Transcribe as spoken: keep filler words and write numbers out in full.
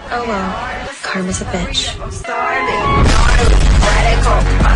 Oh well, karma's a bitch. I'm starving, radical.